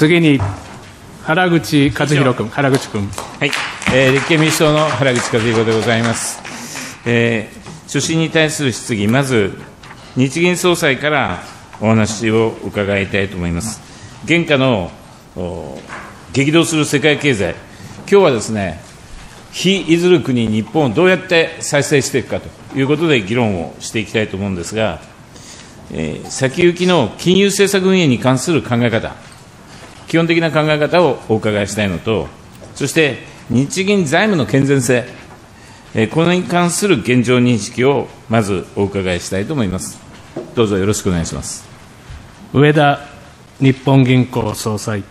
次に原口和弘君、原口君。 はい、立憲民主党の原口和弘でございます。所信に対する質疑、まず日銀総裁からお話を伺いたいと思います。現下の激動する世界経済、今日はですね、非いずる国、日本をどうやって再生していくかということで議論をしていきたいと思うんですが、先行きの金融政策運営に関する考え方、基本的な考え方をお伺いしたいのと、そして日銀財務の健全性、これに関する現状認識をまずお伺いしたいと思います。どうぞよろしくお願いします。 上田日本銀行総裁。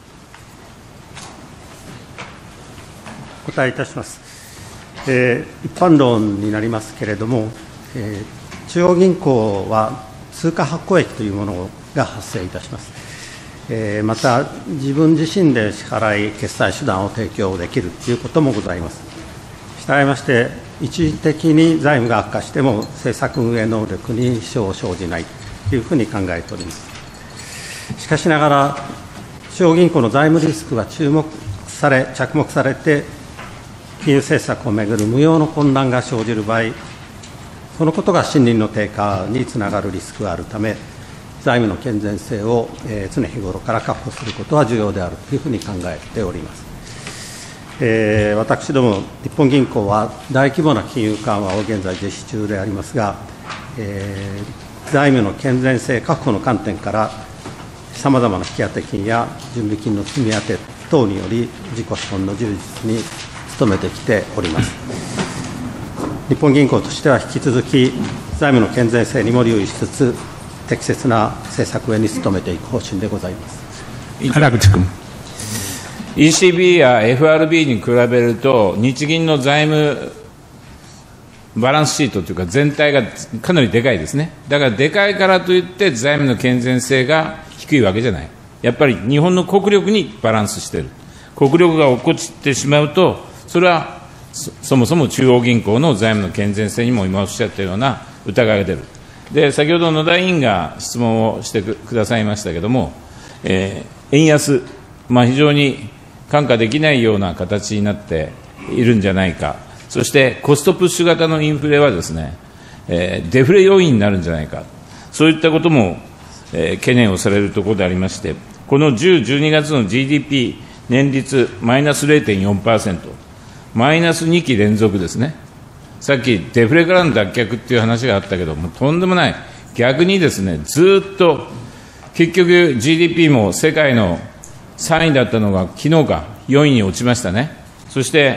お答えいたします。一般論になりますけれども、中央銀行は通貨発行益というものが発生いたします。また、自分自身で支払い、決済手段を提供できるということもございます。したがいまして、一時的に財務が悪化しても、政策運営能力に支障を生じないというふうに考えております。しかしながら、中央銀行の財務リスクが着目されて、金融政策をめぐる無用の混乱が生じる場合、そのことが信任の低下につながるリスクがあるため、財務の健全性を常日頃から確保することは重要であるというふうに考えております。私ども日本銀行は大規模な金融緩和を現在実施中でありますが、財務の健全性確保の観点からさまざまな引き当て金や準備金の積み当て等により自己資本の充実に努めてきております。日本銀行としては引き続き財務の健全性にも留意しつつ、適切な政策へに努めていく方針でございます。 原口君。 ECB や FRB に比べると、日銀の財務バランスシートというか、全体がかなりでかいですね。だからでかいからといって、財務の健全性が低いわけじゃない。やっぱり日本の国力にバランスしている。国力が落っこちてしまうと、それはそもそも中央銀行の財務の健全性にも今おっしゃったような疑いが出る。で、先ほど野田委員が質問をしてくださいましたけれども、円安、非常に看過できないような形になっているんじゃないか、そしてコストプッシュ型のインフレはですね、デフレ要因になるんじゃないか、そういったことも、懸念をされるところでありまして、この10、12月の GDP 年率マイナス 0.4%、マイナス2期連続ですね。さっきデフレからの脱却っていう話があったけども、とんでもない、逆にですね、ずっと結局 GDP も世界の3位だったのが昨日か4位に落ちましたね。そして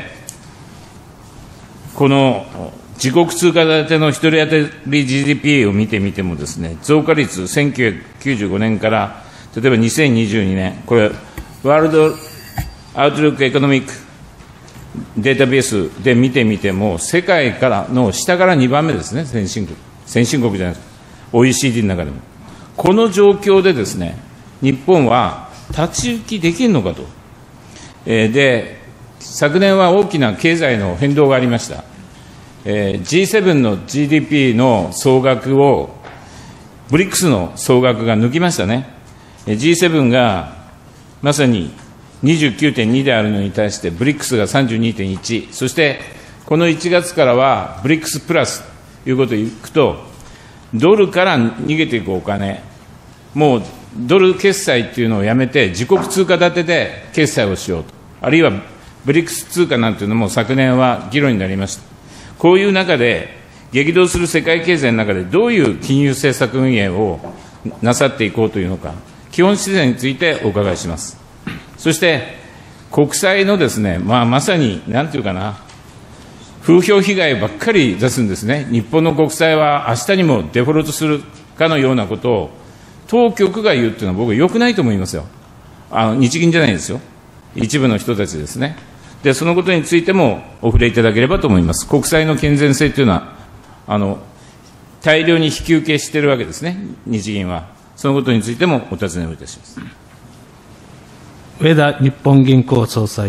この自国通貨建ての一人当たり GDP を見てみてもですね、増加率1995年から例えば2022年、これワールドアウトルックエコノミックデータベースで見てみても、世界からの下から2番目ですね、先進国じゃなくて、OECD の中でも。この状況でですね、日本は立ち行きできるのかと。で、昨年は大きな経済の変動がありました。G7 の GDP の総額を、ブリックスの総額が抜きましたね。G7 がまさに29.2 であるのに対して、ブリックスが 32.1、そしてこの1月からは、ブリックスプラスということをいくと、ドルから逃げていくお金、もうドル決済っていうのをやめて、自国通貨建てで決済をしようと、あるいはブリックス通貨なんていうのも昨年は議論になりました。こういう中で、激動する世界経済の中で、どういう金融政策運営をなさっていこうというのか、基本姿勢についてお伺いします。そして国債のですね、まさになんていうかな、風評被害ばっかり出すんですね。日本の国債は明日にもデフォルトするかのようなことを当局が言うっていうのは僕は良くないと思いますよ。日銀じゃないですよ。一部の人たちですね。で、そのことについてもお触れいただければと思います。国債の健全性というのは大量に引き受けしているわけですね、日銀は。そのことについてもお尋ねをいたします。 上田日本銀行総裁。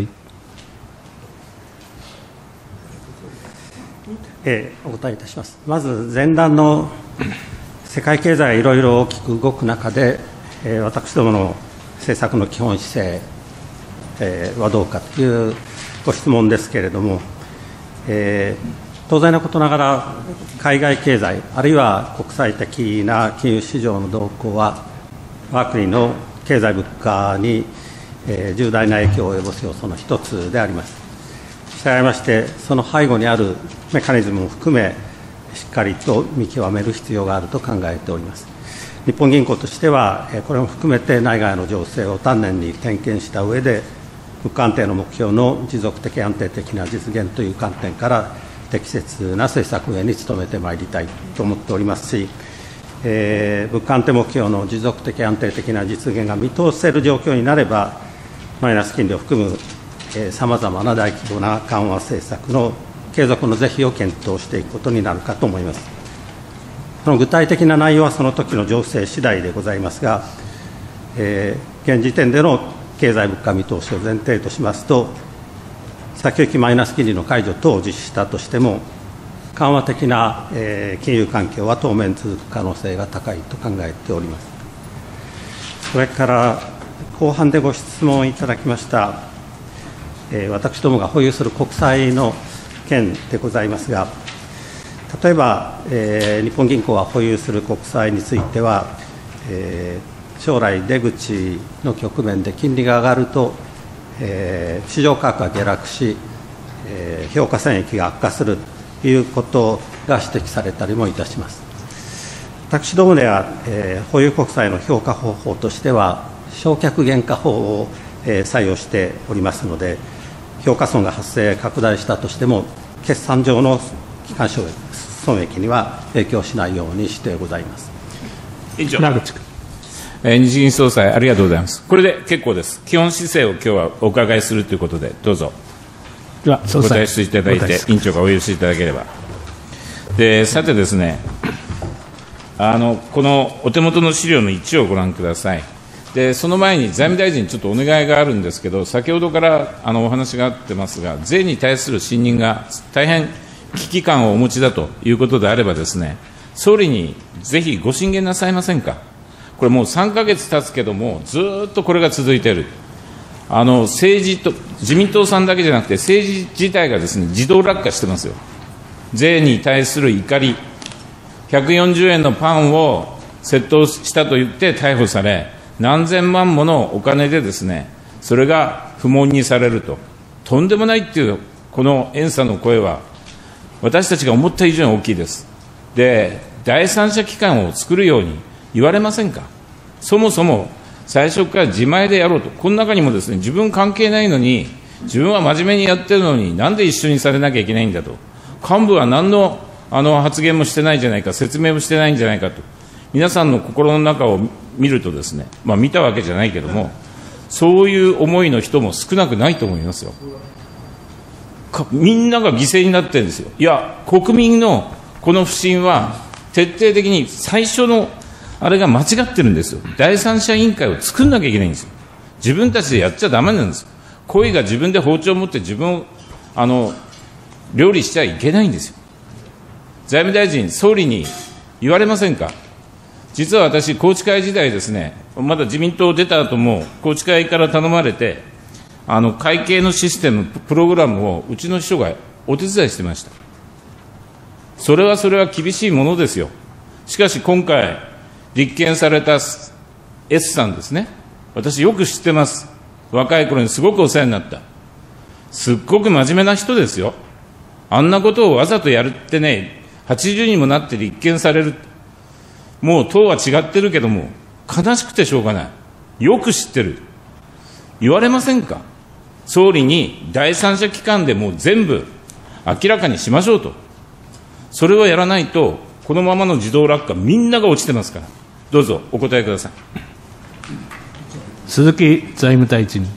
お答えいたします。まず前段の世界経済がいろいろ大きく動く中で、私どもの政策の基本姿勢、はどうかというご質問ですけれども、当然のことながら、海外経済、あるいは国際的な金融市場の動向は、我が国の経済物価に、重大な影響を及ぼす要素の一つであります。したがいまして、その背後にあるメカニズムも含め、しっかりと見極める必要があると考えております。日本銀行としては、これも含めて内外の情勢を丹念に点検した上で、物価安定の目標の持続的安定的な実現という観点から、適切な政策運営に努めてまいりたいと思っておりますし、物価安定目標の持続的安定的な実現が見通せる状況になれば、マイナス金利を含むさまざまな大規模な緩和政策の継続の是非を検討していくことになるかと思います。その具体的な内容はその時の情勢次第でございますが、現時点での経済物価見通しを前提としますと、先行きマイナス金利の解除等を実施したとしても、緩和的な金融環境は当面続く可能性が高いと考えております。それから後半でご質問いただきました、私どもが保有する国債の件でございますが、例えば、日本銀行が保有する国債については、将来出口の局面で金利が上がると、市場価格が下落し、評価損益が悪化するということが指摘されたりもいたします。私どもでは、保有国債の評価方法としては、償却原価法を、採用しておりますので、評価損が発生、拡大したとしても、決算上の期間損益には影響しないようにしてございます。 以上。日銀総裁、ありがとうございます。これで結構です。基本姿勢を今日はお伺いするということで、どうぞ。 では、 お答えしていただいて、委員長がお許しいただければ。さてですね、このお手元の資料の1をご覧ください。その前に財務大臣にちょっとお願いがあるんですけど、先ほどからお話があってますが、税に対する信任が大変危機感をお持ちだということであればですね、総理にぜひご進言なさいませんか。これもう3ヶ月経つけども、ずっとこれが続いている。政治と、自民党さんだけじゃなくて、政治自体がですね、自動落下してますよ。税に対する怒り、140円のパンを窃盗したと言って逮捕され、何千万ものお金でですね、それが不問にされると。とんでもないっていう、この怨嗟の声は、私たちが思った以上に大きいです。で、第三者機関を作るように言われませんか。そもそも最初から自前でやろうと。この中にもですね、自分関係ないのに、自分は真面目にやってるのに、なんで一緒にされなきゃいけないんだと。幹部は何の発言もしてないんじゃないか、説明もしてないんじゃないかと。皆さんの心の中を見るとですね、見たわけじゃないけども、そういう思いの人も少なくないと思いますよ。みんなが犠牲になってるんですよ。いや、国民のこの不信は、徹底的に最初のあれが間違ってるんですよ。第三者委員会を作んなきゃいけないんですよ。自分たちでやっちゃだめなんですよ。恋が自分で包丁を持って自分を料理しちゃいけないんですよ。財務大臣、総理に言われませんか。実は私、宏池会時代ですね、まだ自民党出た後も、宏池会から頼まれて、会計のシステム、プログラムをうちの秘書がお手伝いしてました。それは厳しいものですよ。しかし今回、立件された S さんですね、私よく知ってます。若い頃にすごくお世話になった。すっごく真面目な人ですよ。あんなことをわざとやるってね、80にもなって立件される。もう党は違ってるけども、悲しくてしょうがない。よく知ってる。言われませんか。総理に第三者機関でもう全部明らかにしましょうと。それをやらないと、このままの自動落下、みんなが落ちてますから。どうぞお答えください。 鈴木財務大臣。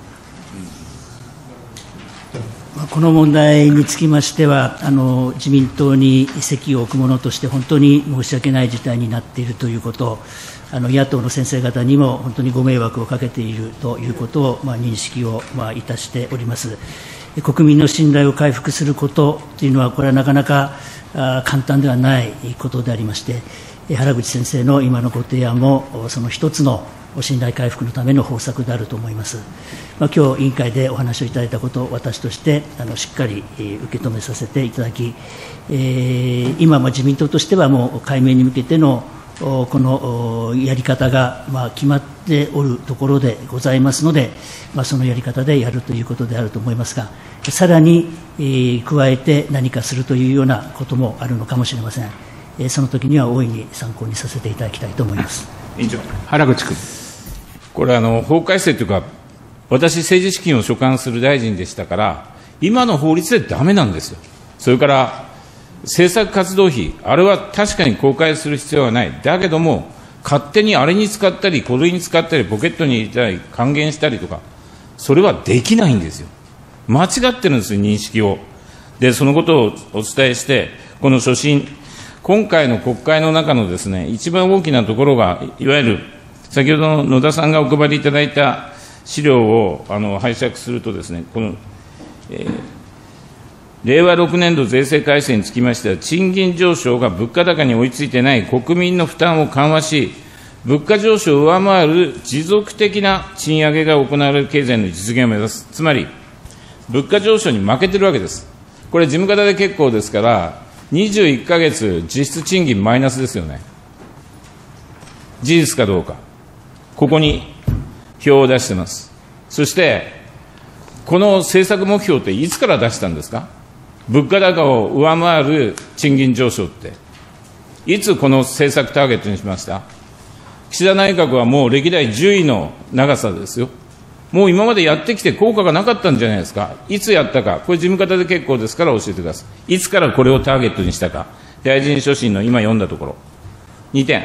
この問題につきましては、自民党に席を置く者として本当に申し訳ない事態になっているということ、野党の先生方にも本当にご迷惑をかけているということを、認識を、いたしております。国民の信頼を回復することというのは、これはなかなか簡単ではないことでありまして、 原口先生の今のご提案も、その一つの信頼回復のための方策であると思います。今日委員会でお話をいただいたことを私としてしっかり受け止めさせていただき、今自民党としてはもう解明に向けてのこのやり方が決まっておるところでございますので、そのやり方でやるということであると思いますが、さらに加えて何かするというようなこともあるのかもしれません。その時には大いに参考にさせていただきたいと思います。 委員長、 原口君。 これ法改正というか、私、政治資金を所管する大臣でしたから、今の法律でダメなんですよ。それから政策活動費、あれは確かに公開する必要はない。だけども、勝手にあれに使ったり、これに使ったり、ポケットに入れたり、還元したりとか、それはできないんですよ。間違ってるんですよ、認識を。で、そのことをお伝えして、この所信、今回の国会の中のですね、一番大きなところが、いわゆる、先ほどの野田さんがお配りいただいた資料を拝借するとですね、この、令和6年度税制改正につきましては、賃金上昇が物価高に追いついてない国民の負担を緩和し、物価上昇を上回る持続的な賃上げが行われる経済の実現を目指す。つまり、物価上昇に負けてるわけです。これ、事務方で結構ですから、21ヶ月実質賃金マイナスですよね。事実かどうか。ここに表を出しています。そして、この政策目標っていつから出したんですか？物価高を上回る賃金上昇って、いつこの政策ターゲットにしました？岸田内閣はもう歴代10位の長さですよ。もう今までやってきて効果がなかったんじゃないですか。いつやったか、これ事務方で結構ですから教えてください。いつからこれをターゲットにしたか、大臣所信の今読んだところ。2点。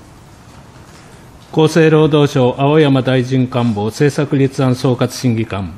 厚生労働省、青山大臣官房政策立案総括審議官。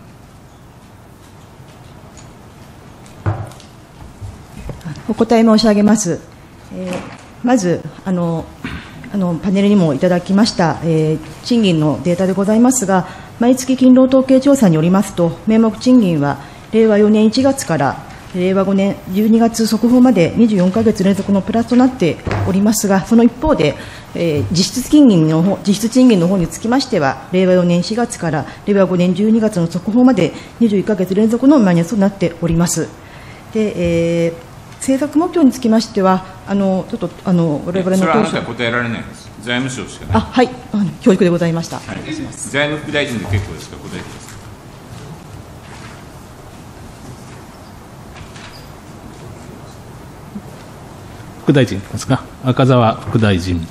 お答え申し上げます。まずパネルにもいただきました、賃金のデータでございますが、毎月勤労統計調査によりますと、名目賃金は令和4年1月から令和5年12月速報まで24ヶ月連続のプラスとなっておりますが、その一方で、実質賃金の方につきましては、令和4年4月から令和5年12月の速報まで21ヶ月連続のマイナスとなっております。で、政策目標につきましては、ちょっと我々の当初、 それはあなたは答えられないです。財務省しかない。 はい、教育でございました。はい、 財務副大臣で結構ですから答えてください。 副大臣ですか、赤澤副大臣。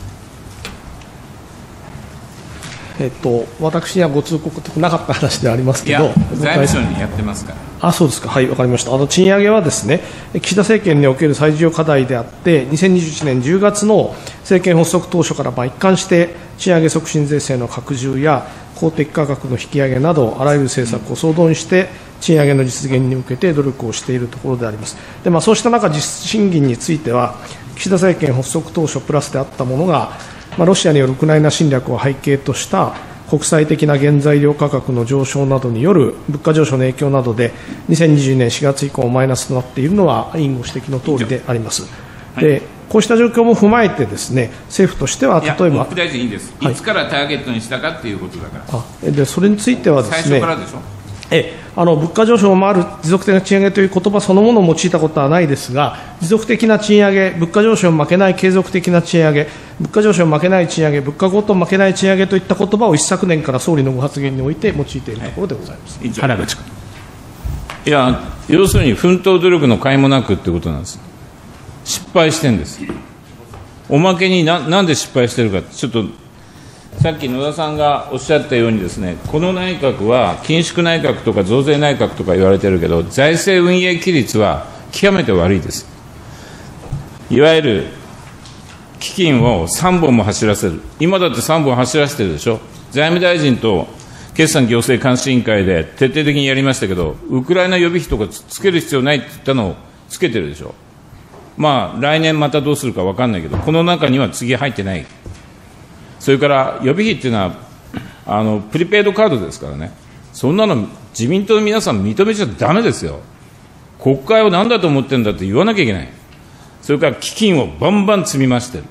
私にはご通告なかった話でありますけど、 財務省にやってますから。 そうですか、はい、わかりました。賃上げはですね、岸田政権における最重要課題であって、2021年10月の政権発足当初から一貫して、賃上げ促進税制の拡充や公的価格の引き上げなど、あらゆる政策を総動員して、賃上げの実現に向けて努力をしているところであります。で、そうした中、実質賃金については、岸田政権発足当初プラスであったものが、ロシアによるウクライナ侵略を背景とした国際的な原材料価格の上昇などによる物価上昇の影響などで、2020年4月以降、マイナスとなっているのは、委員ご指摘のとおりであります。で、こうした状況も踏まえてですね、政府としては例えば、 副大臣いいです、いつからターゲットにしたかということだから。 で、それについてはですね、 最初からでしょ。 物価上昇を回る持続的な賃上げという言葉そのものを用いたことはないですが、持続的な賃上げ、物価上昇を負けない継続的な賃上げ、物価上昇を負けない賃上げ、物価高騰を負けない賃上げといった言葉を一昨年から総理のご発言において用いているところでございます。 原口君。 要するに奮闘努力の甲斐もなくということなんです。失敗してるんです。おまけになんで失敗してるか、ちょっとさっき野田さんがおっしゃったようにですね、この内閣は緊縮内閣とか増税内閣とか言われてるけど、財政運営規律は極めて悪いです。いわゆる基金を3本も走らせる。今だって3本走らせてるでしょ。財務大臣と決算行政監視委員会で徹底的にやりましたけど、ウクライナ予備費とかつける必要ないって言ったのをつけてるでしょ。来年またどうするか分かんないけど、この中には次入ってない。それから予備費っていうのはプリペイドカードですからね、そんなの自民党の皆さん認めちゃだめですよ。国会を何だと思ってるんだって言わなきゃいけない。それから基金をバンバン積み増してる。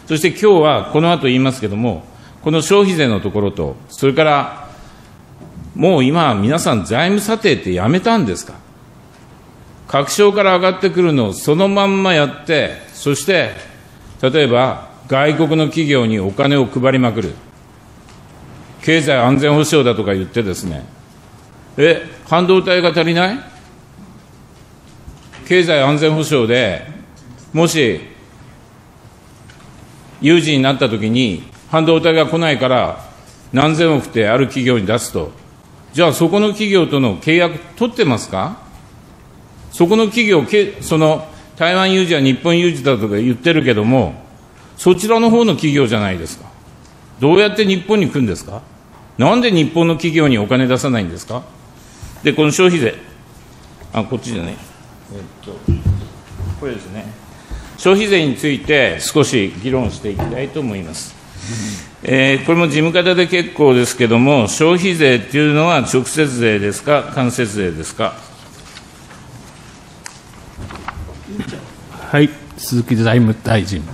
そして今日はこの後言いますけれども、この消費税のところと、それからもう今、皆さん、財務査定ってやめたんですか。各省から上がってくるのをそのまんまやって、そして例えば外国の企業にお金を配りまくる、経済安全保障だとか言ってですね、半導体が足りない？経済安全保障でもし有事になったときに半導体が来ないから何千億ってある企業に出すと、じゃあそこの企業との契約取ってますか？そこの企業、その台湾有事は日本有事だとか言ってるけども、そちらの方の企業じゃないですか。どうやって日本に来るんですか？なんで日本の企業にお金出さないんですか？で、この消費税、こっちじゃない、これですね、消費税について少し議論していきたいと思います。これも事務方で結構ですけども、消費税というのは直接税ですか、間接税ですか。 はい、鈴木財務大臣。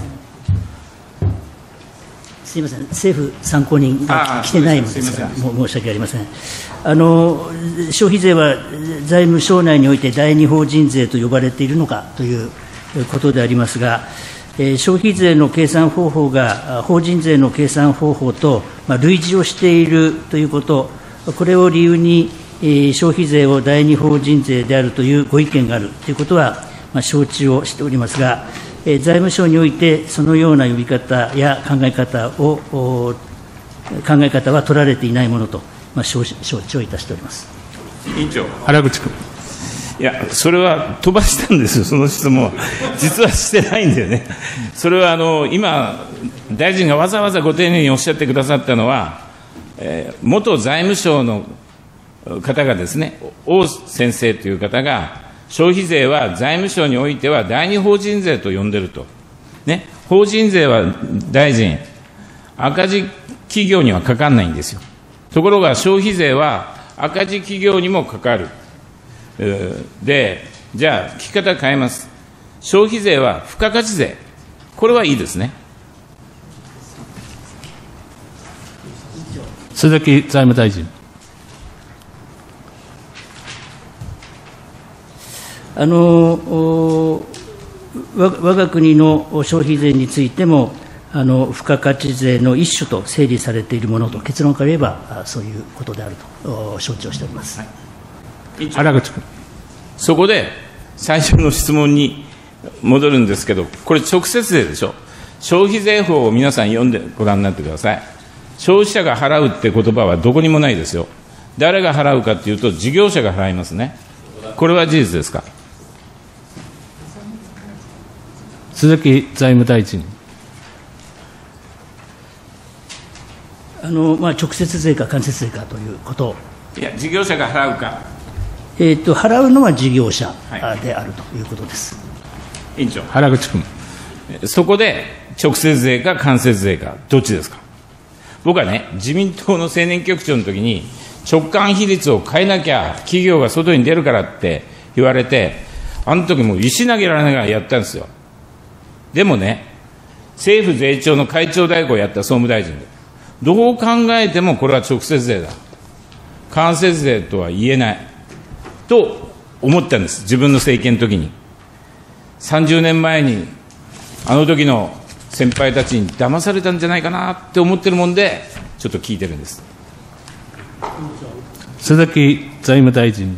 すみません、政府参考人が来てないのですから、もう申し訳ありません。消費税は財務省内において第二法人税と呼ばれているのかということでありますが、消費税の計算方法が法人税の計算方法と類似をしているということ、これを理由に消費税を第二法人税であるというご意見があるということは承知をしておりますが、財務省においてそのような呼び方や考え方は取られていないものと承知をいたしております。 委員長。 原口君。 いや、それは飛ばしたんですよ、その質問は。実はしてないんだよね。それは今、大臣がわざわざご丁寧におっしゃってくださったのは、元財務省の方がですね、王先生という方が、消費税は財務省においては第二法人税と呼んでると。ね、法人税は大臣、赤字企業にはかかんないんですよ。ところが消費税は赤字企業にもかかる。で、じゃあ聞き方変えます。消費税は付加価値税。これはいいですね。 鈴木財務大臣。 我が国の消費税についても付加価値税の一種と整理されているものと、結論から言えばそういうことであると承知をしております。 原口君。 そこで最初の質問に戻るんですけど、これ直接税でしょ。消費税法を皆さん読んでご覧になってください。消費者が払うって言葉はどこにもないですよ。誰が払うかというと事業者が払いますね。これは事実ですか。 鈴木財務大臣。 直接税か間接税かということを。 いや、事業者が払うか。 払うのは事業者であるということです。 委員長。 原口君。 そこで直接税か間接税か、どっちですか。僕はね、自民党の青年局長の時に、直間比率を変えなきゃ企業が外に出るからって言われて、あの時もう石投げられながらやったんですよ。でもね、政府税調の会長代行をやった総務大臣で、どう考えてもこれは直接税だ、間接税とは言えないと思ったんです、自分の政権の時に。30年前にあの時の先輩たちに騙されたんじゃないかなって思ってるもんで、ちょっと聞いてるんです。 鈴木財務大臣。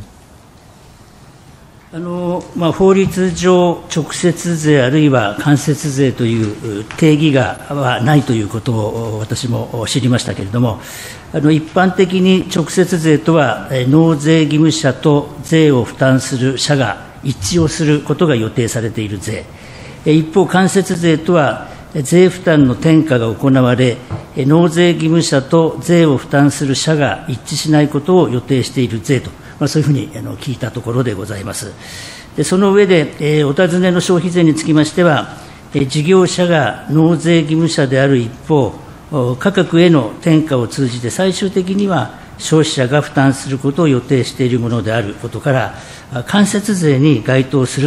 法律上、直接税あるいは間接税という定義はないということを私も知りましたけれども、一般的に直接税とは、納税義務者と税を負担する者が一致をすることが予定されている税、一方、間接税とは、税負担の転嫁が行われ、納税義尋者と税を負担する者が一致しないことを予定している税と、そういうふうに聞いたところでございます。でその上で、お尋ねの消費税につきましては、事業者が納税義務者である一方、価格への転嫁を通じて最終的には消費者が負担することを予定しているものであることから、間接税に該当すると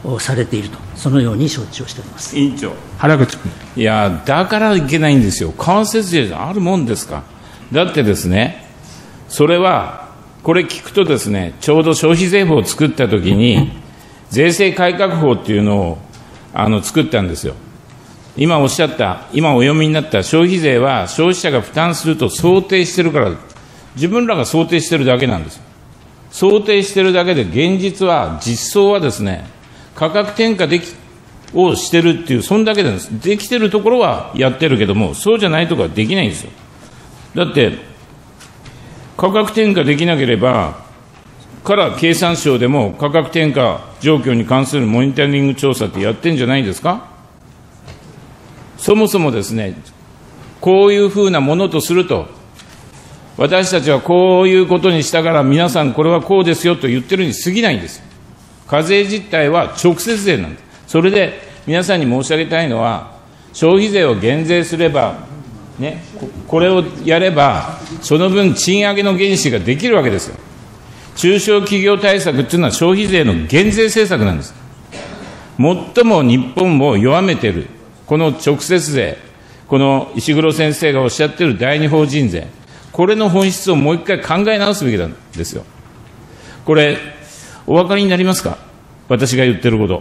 されていると、そのように承知をしております。 委員長。 原口君。 いや、だからいけないんですよ。間接税じゃあるもんですか。だってですね、それは、これ聞くとですね、ちょうど消費税法を作ったときに、税制改革法っていうのを作ったんですよ。今おっしゃった、今お読みになった消費税は消費者が負担すると想定してるから、自分らが想定してるだけなんですよ。想定してるだけで、現実は、実相はですね、価格転嫁をしてるっていう、そんだけなんです。できてるところはやってるけども、そうじゃないところはできないんですよ。だって、価格転嫁できなければ、から経産省でも価格転嫁状況に関するモニタリング調査ってやってんじゃないですか。そもそもですね、こういうふうなものとすると、私たちはこういうことにしたから皆さんこれはこうですよと言ってるに過ぎないんですよ。課税実態は直接税なんです。それで皆さんに申し上げたいのは、消費税を減税すれば、ね、これをやれば、その分賃上げの原資ができるわけですよ。中小企業対策というのは消費税の減税政策なんです。最も日本を弱めている、この直接税、この石黒先生がおっしゃっている第二法人税、これの本質をもう一回考え直すべきなんですよ。これ、お分かりになりますか、私が言ってること。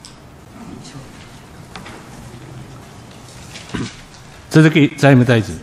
鈴木財務大臣。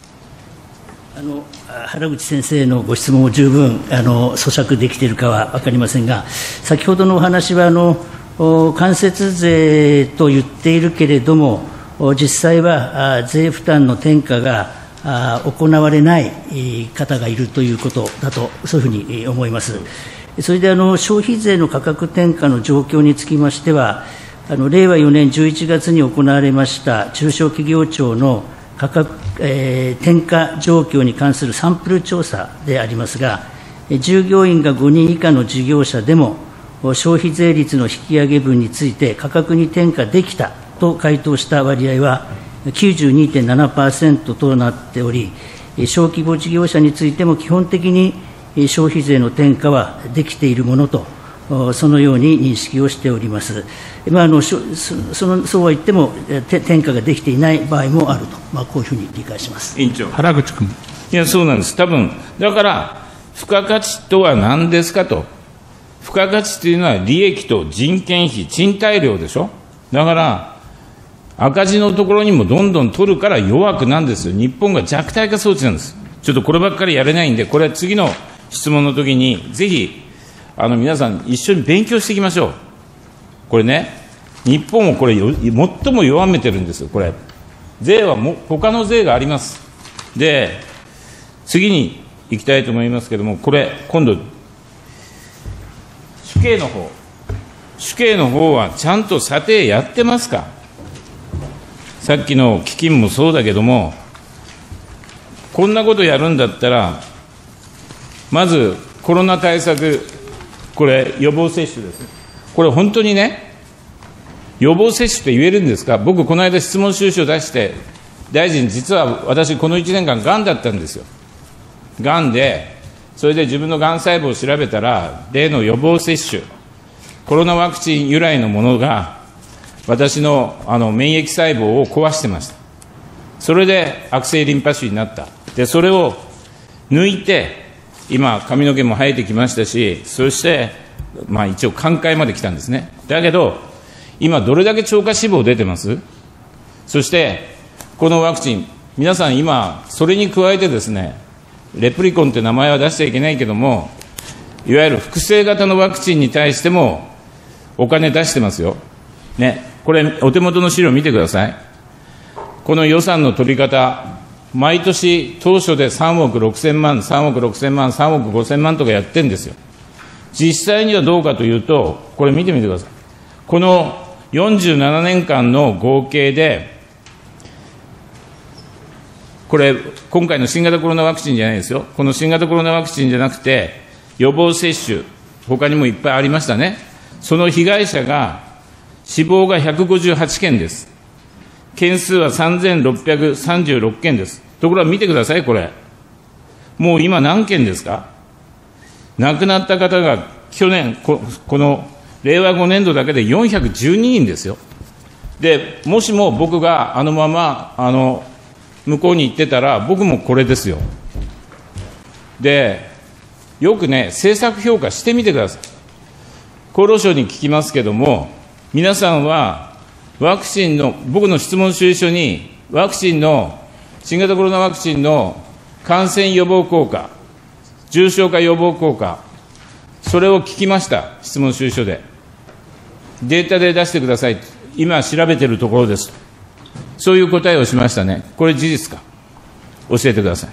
原口先生のご質問を十分咀嚼できているかは分かりませんが、先ほどのお話は間接税と言っているけれども、実際は税負担の転嫁が行われない方がいるということだと、そういうふうに思います。それで消費税の価格転嫁の状況につきましては、令和4年11月に行われました中小企業庁の価格、転嫁状況に関するサンプル調査でありますが、従業員が5人以下の事業者でも、消費税率の引き上げ分について価格に転嫁できたと回答した割合は 92.7% となっており、小規模事業者についても基本的に消費税の転嫁はできているものと、そのように認識をしております。そうは言っても、転嫁ができていない場合もあると、こういうふうに理解します。 委員長。 原口君。 いや、そうなんです。多分、だから、付加価値とは何ですかと。付加価値というのは利益と人件費、賃貸料でしょ。だから、赤字のところにもどんどん取るから弱くなんですよ。日本が弱体化装置なんです。ちょっとこればっかりやれないんで、これは次の質問の時に、ぜひ、皆さん一緒に勉強していきましょう。これね、日本をこれ最も弱めてるんですよ、これ。税は他の税があります。で、次に行きたいと思いますけれども、これ、今度、主計の方はちゃんと査定やってますか。さっきの基金もそうだけども、こんなことやるんだったら、まずコロナ対策、これ、予防接種です。これ、本当にね、予防接種って言えるんですか。僕、この間、質問収書出して、大臣、実は私、この1年間、がんだったんですよ。がんで、それで自分のがん細胞を調べたら、例の予防接種、コロナワクチン由来のものが、私の免疫細胞を壊してました。それで悪性リンパ腫になった。で、それを抜いて、今、髪の毛も生えてきましたし、そして、一応、寛解まで来たんですね。だけど、今、どれだけ超過死亡出てます？そして、このワクチン、皆さん今、それに加えてですね、レプリコンって名前は出しちゃいけないけども、いわゆる複製型のワクチンに対しても、お金出してますよ。ね、これ、お手元の資料見てください。この予算の取り方、毎年当初で3億6000万、3億6000万、3億5000万とかやってるんですよ。実際にはどうかというと、これ見てみてください。この47年間の合計で、これ、今回の新型コロナワクチンじゃないですよ。この新型コロナワクチンじゃなくて、予防接種、他にもいっぱいありましたね。その被害者が、死亡が158件です。件数は3636件です。ところが見てください、これ。もう今何件ですか。亡くなった方が去年、この令和5年度だけで412人ですよ。で、もしも僕があのまま向こうに行ってたら、僕もこれですよ。で、よくね、政策評価してみてください。厚労省に聞きますけども、皆さんはワクチンの、僕の質問主意書に、ワクチンの、新型コロナワクチンの感染予防効果、重症化予防効果、それを聞きました、質問主意書で。データで出してください。今調べているところです。そういう答えをしましたね。これ事実か。教えてください。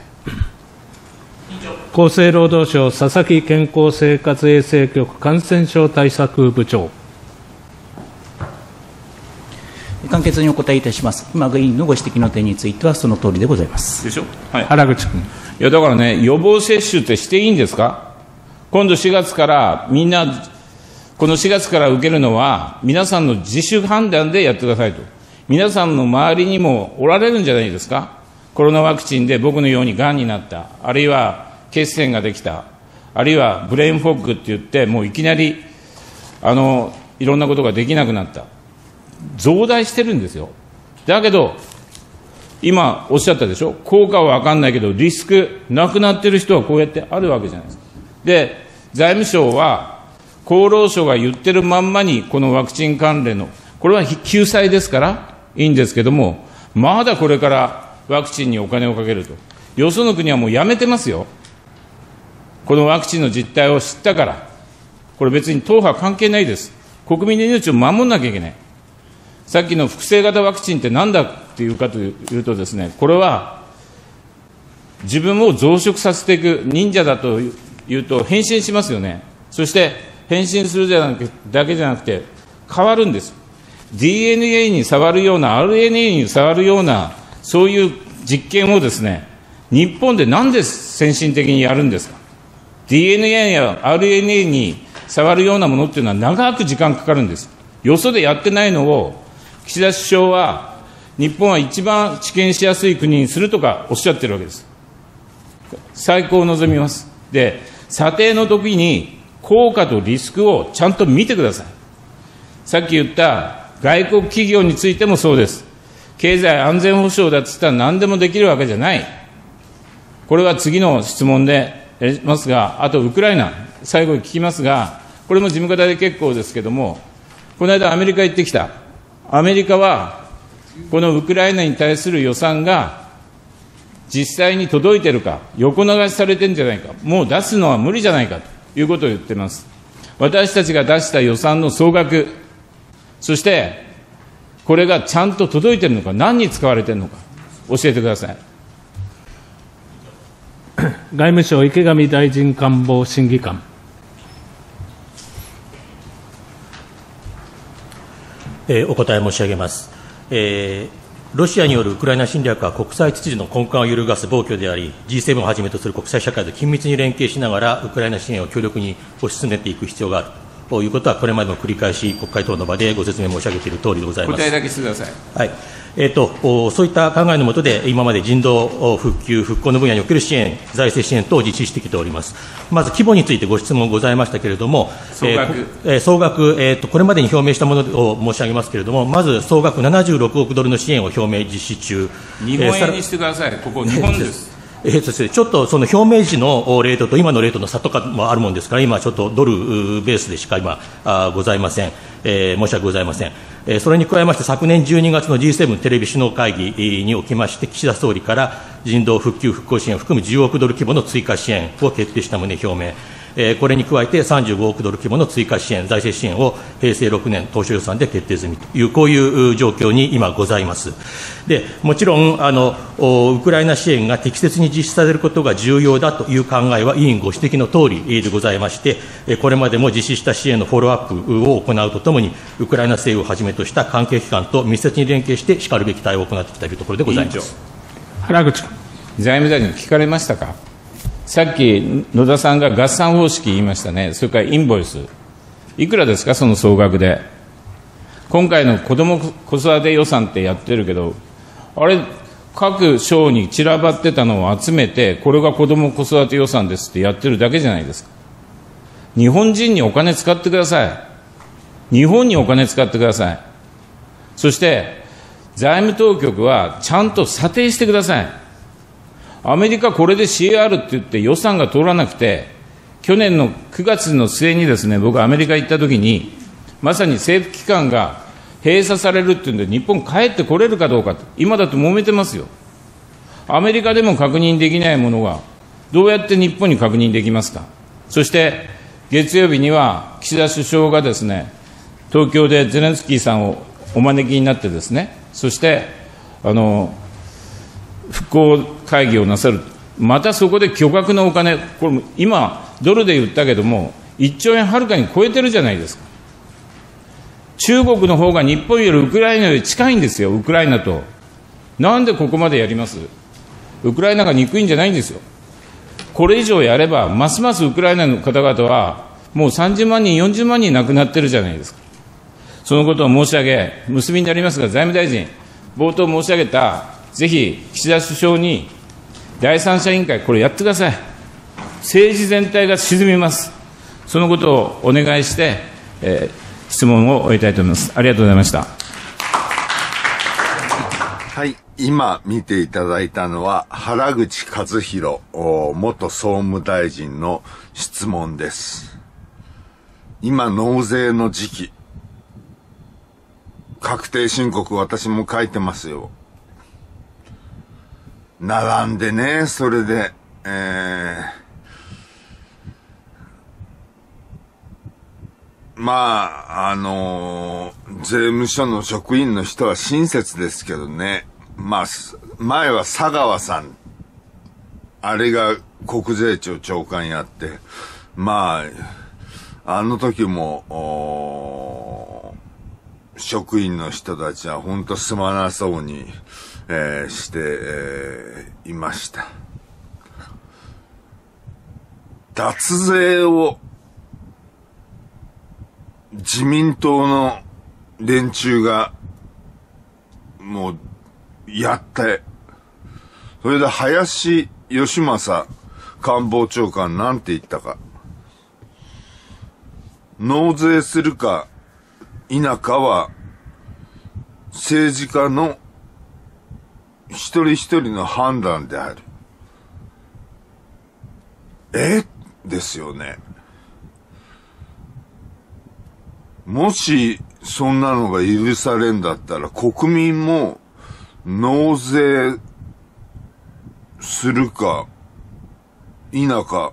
厚生労働省佐々木健康生活衛生局感染症対策部長。 簡潔にお答えいたします。今、委員のご指摘の点については、その通りでございます。 でしょ、はい、 原口君。 いや、だからね、予防接種ってしていいんですか。今度4月から、みんな、この4月から受けるのは、皆さんの自主判断でやってくださいと。皆さんの周りにもおられるんじゃないですか。コロナワクチンで僕のようにがんになった、あるいは血栓ができた、あるいはブレインフォッグって言って、もういきなり、いろんなことができなくなった。増大してるんですよ。だけど、今おっしゃったでしょ、効果は分かんないけど、リスク、亡くなってる人はこうやってあるわけじゃないですか。で、財務省は、厚労省が言ってるまんまに、このワクチン関連の、これは救済ですから、いいんですけども、まだこれからワクチンにお金をかけると。よその国はもうやめてますよ。このワクチンの実態を知ったから。これ別に党派関係ないです。国民の命を守らなきゃいけない。さっきの複製型ワクチンって何だっていうかというとですね、これは自分を増殖させていく、忍者だというと変身しますよね。そして変身するだけじゃなくて変わるんです。DNA に触るような RNA に触るようなそういう実験をですね、日本でなんで先進的にやるんですか。 DNA や RNA に触るようなものっていうのは長く時間かかるんです。よそでやってないのを岸田首相は日本は一番治験しやすい国にするとかおっしゃってるわけです。最高を望みます。で、査定の時に効果とリスクをちゃんと見てください。さっき言った外国企業についてもそうです。経済安全保障だって言ったら何でもできるわけじゃない。これは次の質問でやりますが、あとウクライナ、最後に聞きますが、これも事務方で結構ですけども、この間アメリカ行ってきた。アメリカはこのウクライナに対する予算が実際に届いているか、横流しされてるんじゃないか、もう出すのは無理じゃないかということを言っています。私たちが出した予算の総額、そしてこれがちゃんと届いているのか、何に使われているのか、教えてください。 外務省池上大臣官房審議官。 お答え申し上げます。ロシアによるウクライナ侵略は国際秩序の根幹を揺るがす暴挙であり、G7 をはじめとする国際社会と緊密に連携しながら、ウクライナ支援を強力に推し進めていく必要があるということは、これまでも繰り返し国会等の場でご説明申し上げているとおりでございます。 答えだけしてください。 はい。そういった考えの下で、今まで人道復旧、復興の分野における支援、財政支援等を実施してきております。まず規模についてご質問ございましたけれども、総額、これまでに表明したものを申し上げますけれども、まず総額76億ドルの支援を表明実施中。 日本円にしてください。ここ日本です。 そしてちょっとその表明時のレートと今のレートの差とかもあるものですから、今ちょっとドルベースでしか今ございません。申し訳ございません。それに加えまして、昨年12月の G7 テレビ首脳会議におきまして、岸田総理から人道復旧復興支援を含む10億ドル規模の追加支援を決定した旨表明。これに加えて35億ドル規模の追加支援、財政支援を平成6年当初予算で決定済みという、こういう状況に今ございます。で、もちろんウクライナ支援が適切に実施されることが重要だという考えは委員ご指摘のとおりでございまして、これまでも実施した支援のフォローアップを行うとともに、ウクライナ政府をはじめとした関係機関と密接に連携してしかるべき対応を行ってきたというところでございます。 原口君。 財務大臣聞かれましたか。さっき野田さんが合算方式言いましたね。それからインボイス、いくらですか、その総額で。今回の子ども子育て予算ってやってるけど、あれ、各省に散らばってたのを集めて、これが子ども子育て予算ですってやってるだけじゃないですか。日本人にお金使ってください。 日本にお金使ってください。そして財務当局はちゃんと査定してください。アメリカこれで CR って言って予算が通らなくて、去年の9月の末にですね、僕アメリカ行った時に、まさに政府機関が閉鎖されるっていうんで、日本帰ってこれるかどうかと、今だと揉めてますよ。アメリカでも確認できないものが、どうやって日本に確認できますか。そして、月曜日には岸田首相がですね、東京でゼレンスキーさんをお招きになってですね、そして、復興会議をなさる。またそこで巨額のお金、これ今、ドルで言ったけども、1兆円はるかに超えてるじゃないですか。中国の方が日本よりウクライナより近いんですよ、ウクライナと。なんでここまでやります？ウクライナが憎いんじゃないんですよ。これ以上やれば、ますますウクライナの方々は、もう30万人、40万人亡くなってるじゃないですか。そのことを申し上げ、結びになりますが、財務大臣、冒頭申し上げた、ぜひ岸田首相に、第三者委員会、これやってください。政治全体が沈みます。そのことをお願いして、質問を終えたいと思います。ありがとうございました。 はい、今見ていただいたのは原口和弘元総務大臣の質問です。今納税の時期、確定申告私も書いてますよ。並んでね、それで、まあ、税務署の職員の人は親切ですけどね。まあ、前は佐川さん、あれが国税庁長官やって、まあ、あの時も、職員の人たちは本当すまなそうに、して、いました。脱税を自民党の連中がもうやって、それで林芳正官房長官なんて言ったか。納税するか否かは政治家の一人一人の判断である。ですよね。もしそんなのが許されんだったら国民も納税するか否か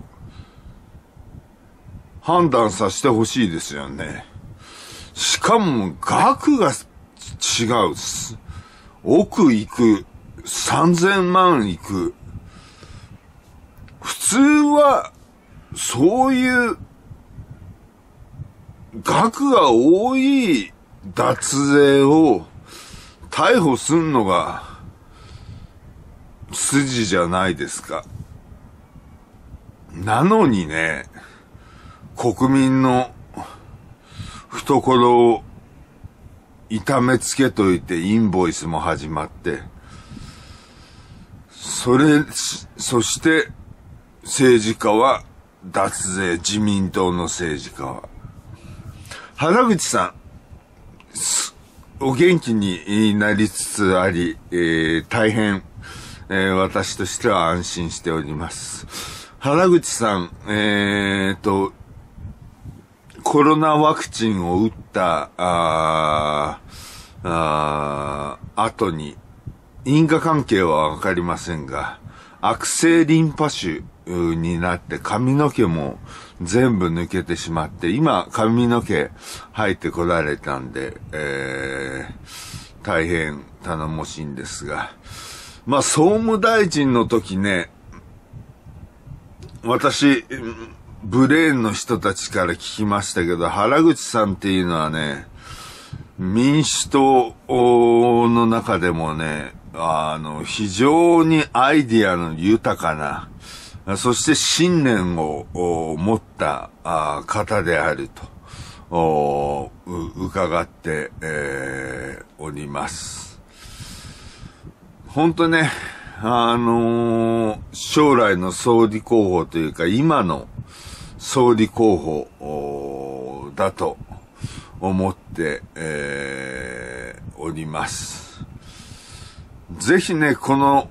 判断させてほしいですよね。しかも額が違う。億いく、3000万いく。普通はそういう額が多い脱税を逮捕すんのが筋じゃないですか。なのにね、国民の懐を痛めつけといてインボイスも始まって、そして政治家は脱税、自民党の政治家は。原口さん、お元気になりつつあり、大変、私としては安心しております。原口さん、コロナワクチンを打った後に因果関係はわかりませんが、悪性リンパ腫になって髪の毛も全部抜けてしまって、今髪の毛生えてこられたんで、大変頼もしいんですが、まあ総務大臣の時ね、私ブレーンの人たちから聞きましたけど、原口さんっていうのはね、民主党の中でもね、非常にアイディアの豊かな、そして信念を持った方であると伺って、おります。本当ね、将来の総理候補というか今の総理候補だと思って、おります。ぜひね、この、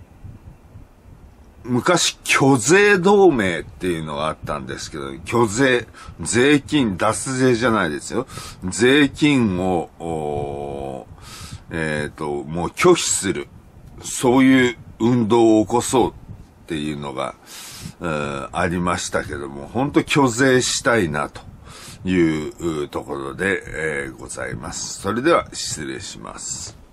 昔、虚税同盟っていうのがあったんですけど、虚税、税金、脱税じゃないですよ。税金を、もう拒否する。そういう運動を起こそうっていうのが、ありましたけども、本当虚税したいなというところで、ございます。それでは失礼します。